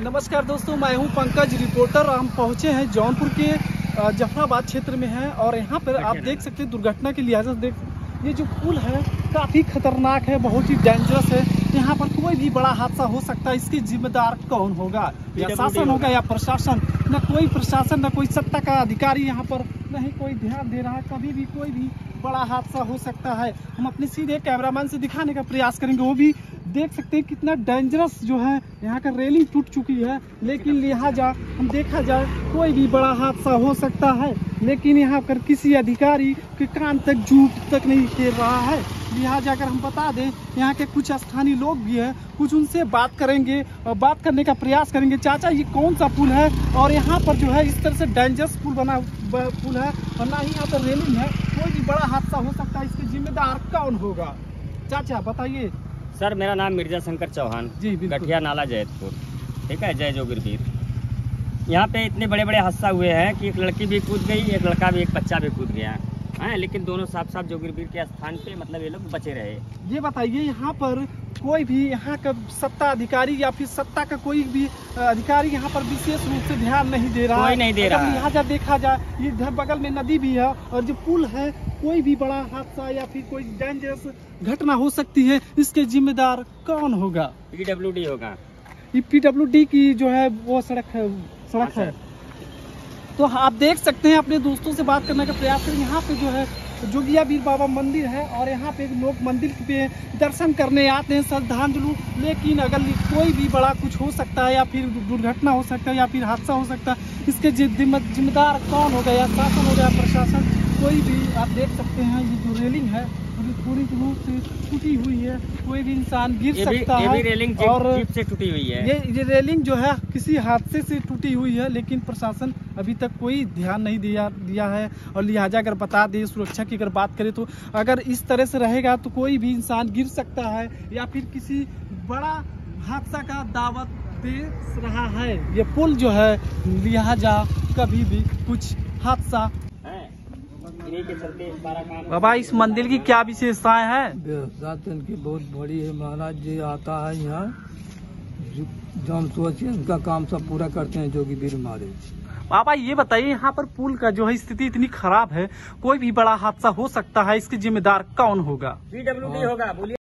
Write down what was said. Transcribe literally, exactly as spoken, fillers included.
नमस्कार दोस्तों, मैं हूं पंकज रिपोर्टर। हम पहुंचे हैं जौनपुर के जफराबाद क्षेत्र में हैं और यहां पर आप देख सकते हैं दुर्घटना के लिहाज से देख ये जो पुल है काफ़ी खतरनाक है, बहुत ही डेंजरस है। यहाँ पर कोई भी बड़ा हादसा हो सकता है। इसकी जिम्मेदार कौन होगा? या शासन होगा या प्रशासन? न कोई प्रशासन न कोई सत्ता का अधिकारी यहाँ पर नहीं कोई ध्यान दे रहा है। कभी भी कोई भी बड़ा हादसा हो सकता है। हम अपने सीधे कैमरामैन से दिखाने का प्रयास करेंगे। वो भी देख सकते हैं कितना डेंजरस जो है यहाँ का रेलिंग टूट चुकी है, लेकिन लिहाजा हम देखा जाए कोई भी बड़ा हादसा हो सकता है। लेकिन यहाँ पर किसी अधिकारी के कान तक जूट तक नहीं गिर रहा है। लिहाजा अगर हम बता दें, यहाँ के कुछ स्थानीय लोग भी हैं, कुछ उनसे बात करेंगे और बात करने का प्रयास करेंगे। चाचा, ये कौन सा पुल है और यहाँ पर जो है इस तरह से डेंजरस पुल बना पुल है और ना ही यहाँ पर रेलिंग है, कोई भी बड़ा हादसा हो सकता है। इसके जिम्मेदार कौन होगा? चाचा बताइए। सर, मेरा नाम मिर्जा शंकर चौहान जी, गठिया नाला जैतपुर। ठीक है, जय जोगिरवीर। यहाँ पे इतने बड़े बड़े हादसा हुए हैं कि एक लड़की भी कूद गई, एक लड़का भी, एक बच्चा भी कूद गया है, लेकिन दोनों साफ साफ जोगिरवीर के स्थान पे मतलब ये लोग बचे रहे। ये बताइए, यहाँ पर कोई भी यहाँ का सत्ता अधिकारी या फिर सत्ता का कोई भी अधिकारी यहाँ पर विशेष रूप से ध्यान नहीं दे रहा, कोई नहीं दे रहा। लिहाजा देखा जाए, ये इधर बगल में नदी भी है और जो पुल है, कोई भी बड़ा हादसा या फिर कोई डेंजरस घटना हो सकती है। इसके जिम्मेदार कौन होगा? पीडब्ल्यूडी होगा। ये पीडब्ल्यूडी की जो है वो सड़क है सड़क है तो आप देख सकते हैं। अपने दोस्तों से बात करने का प्रयास करें। यहाँ पे जो है जोगिया वीर बाबा मंदिर है और यहाँ पे लोग मंदिर पे दर्शन करने आते हैं, श्रद्धांजलि। लेकिन अगर कोई भी बड़ा कुछ हो सकता है या फिर दुर्घटना हो सकता है या फिर हादसा हो सकता है, इसके जिम्मेदार कौन होगा? या शासन होगा या प्रशासन? कोई भी आप देख सकते हैं, ये जो रेलिंग है पूरी रूप से टूटी हुई है, कोई भी इंसान गिर सकता है। रेलिंग और जीप से टूटी हुई है। ये ये रेलिंग जो है किसी हादसे से टूटी हुई है, लेकिन प्रशासन अभी तक कोई ध्यान नहीं दिया दिया है। और लिहाजा अगर बता दें, सुरक्षा की अगर बात करें तो अगर इस तरह से रहेगा तो कोई भी इंसान गिर सकता है या फिर किसी बड़ा हादसा का दावत दे रहा है ये पुल जो है। लिहाजा कभी भी कुछ हादसा। बाबा, इस मंदिर की क्या विशेषताएं हैं? विशेषता इनकी बहुत बड़ी है। महाराज जी आता है यहाँ, जो हम सोचे उनका काम सब पूरा करते हैं जोगिरवीर हमारे। बाबा, ये बताइए, यहाँ पर पुल का जो है स्थिति इतनी खराब है, कोई भी बड़ा हादसा हो सकता है। इसके जिम्मेदार कौन होगा? पीडब्ल्यूडी होगा। बोलिए।